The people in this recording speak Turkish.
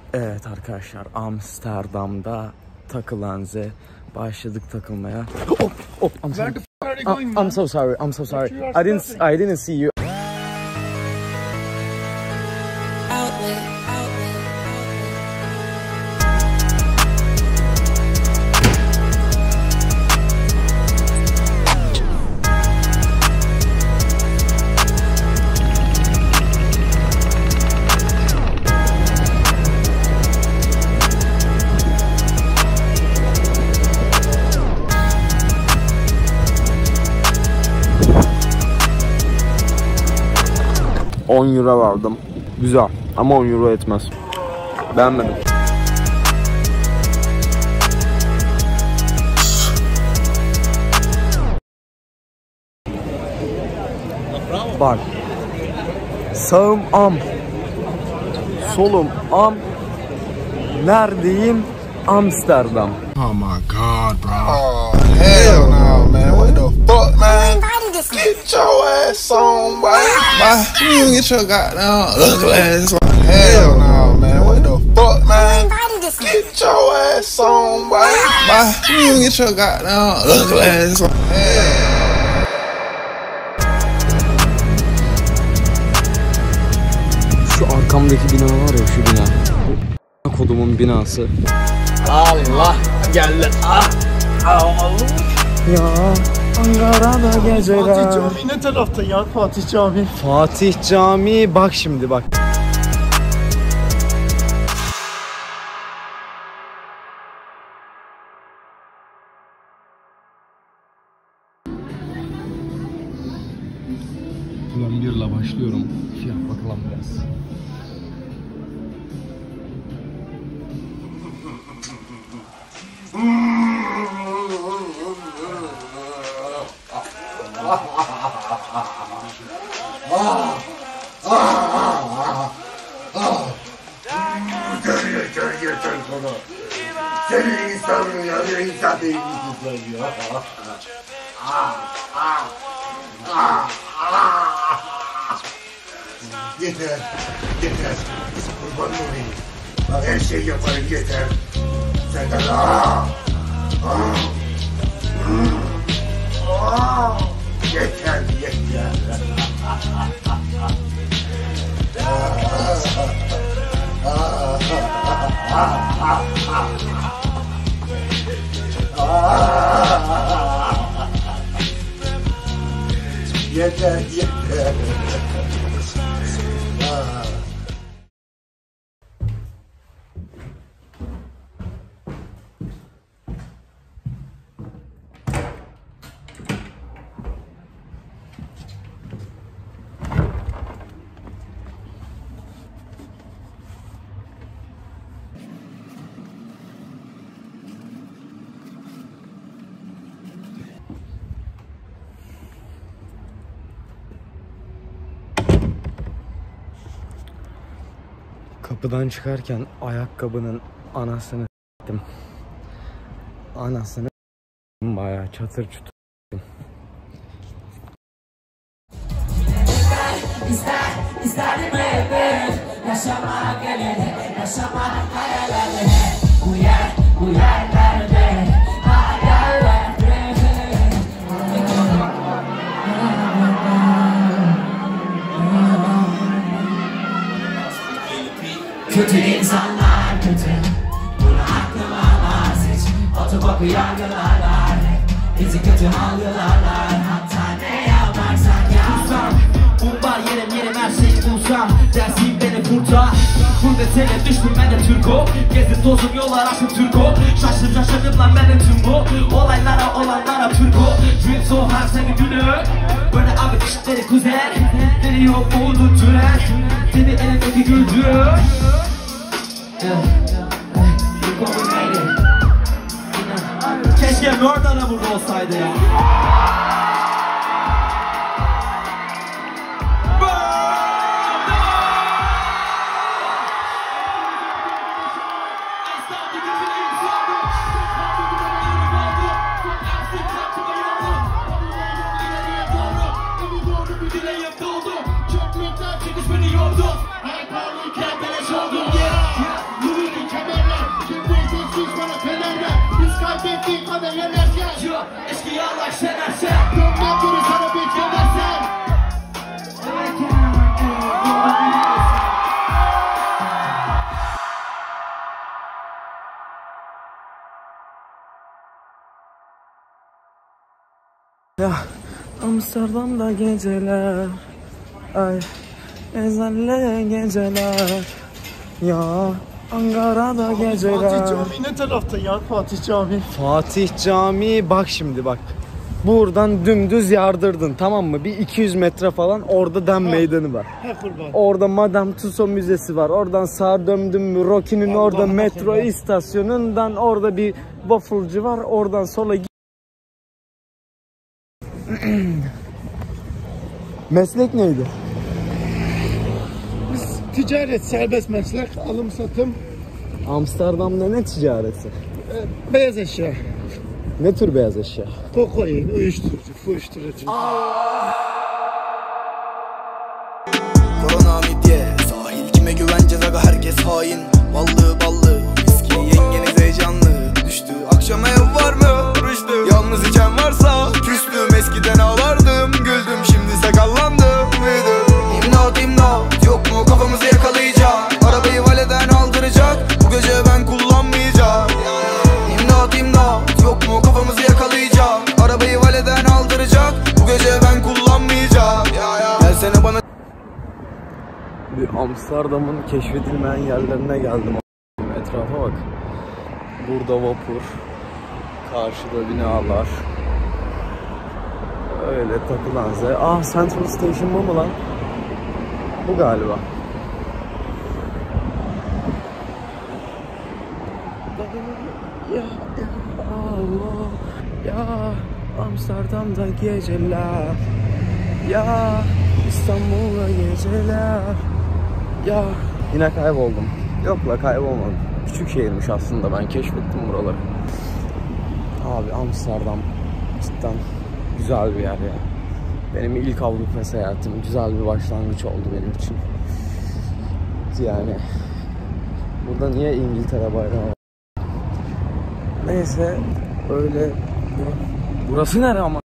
Evet arkadaşlar, Amsterdam'da takılanze başladık takılmaya. Oh, I'm sorry. I'm so sorry. I'm so sorry. I didn't see you. €10 verdim. Güzel ama €10 etmez. Beğenmedim. Bak. Sağım am. Solum am. Neredeyim? Amsterdam. Oh my god, bro. Oh hell no, man. What the fuck, man? Get your ass on, boy. You get your goddamn ugly ass on. Hell no, man. What the fuck, man? Get your ass on, boy. You get your goddamn ugly ass on. Şu arkamdaki bina var ya, şu bina. Bu kodumun binası. Allah geldi. Ya Ankara'da geceler. Fatih Camii ne tarafta ya, Fatih Camii? Fatih Camii, bak şimdi bak. Plan 1 ile başlıyorum. Fiyat bakalım biraz. Yeter sana. Senin insanın ya, insan değil misin ya? Yeter, yeter. Kurban olayım. Bak her şeyi yaparım, yeter. Senden yeter, yeter. Yeter, yeter. Kapıdan çıkarken ayakkabının anasını s**tim. Anasını s**tim, bayağı çatır çutur s**tim. İsterdim hep yaşamak elinde, yaşamak hayallerle. Bu yerlerde hayallerde. Kötü insanlar kötü, bunu aklım almaz hiç. Otoboku yargılarlar, bizi kötü algılarlar. Hatta ne yaparsak yapsam, umbar yerim her şeyi bulsam. Dersim beni kurtar, gurbetele düştüm ben de Türko. Gezdim tozdum yollar aşkım Türko. Şaşırdım lan ben de tüm bu olanlara Türko. Dream so hard seni günü, böyle abi kişileri kuzen. Deli yok oldu türen, seni elindeki güldür. Keşke Murder'a burada olsaydı ya. Çok Ya Amsterdam'da geceler, ay ezelli geceler. Ya Ankara'da geceler. Fatih Camii ne tarafta ya? Fatih Camii. Fatih Camii, bak şimdi bak. Buradan dümdüz yardırdın, tamam mı? Bir 200 metre falan orada Dem Meydanı var. He kurban. Orada Madame Tussauds Müzesi var. Oradan sağa döndüm mü Rocky'nin orada metro istasyonundan orada bir wafflecı var. Oradan sola Meslek neydi? Biz ticaret, serbest meslek, alım satım, Amsterdam'da ne ticareti? beyaz eşya, Ne tür beyaz eşya? kokain, uyuşturucu, fuyuşturucu. Korona midye sahil kime güveneceğiz aga herkes hain. Ballı ballı viski yengeniz heyecanlı. Düştü akşam ev var mı? Rüştü yalnız içen varsa küstüm eskiden ağlardım. Güldüm şimdi sakallandım. İmdat imdat yok mu kafamızı yakalayacak. Arabayı valeden aldıracak. Bu gece ben kullanmayacağım. İmdat imdat yok mu kafamızı yakalayacak. Arabayı valeden aldıracak. Bu gece ben kullanmayacağım. Gelsene bana. Bir Amsterdam'ın keşfedilmeyen yerlerine geldim. Etrafa bak. Burada vapur. Karşıda binalar. Öyle takılan Central Station bu mu lan? Bu galiba. Ya Allah. Ya Amsterdam'da geceler. Ya İstanbul'da geceler. Ya yine kayboldum. Yok la kaybolmadım. Küçük şehirmiş aslında, ben keşfettim buraları. Abi Amsterdam cidden güzel bir yer ya. Benim ilk Avrupa seyahatim güzel bir başlangıç oldu benim için. Yani burada niye İngiltere bayrağı var? Neyse öyle. Burası nere ama?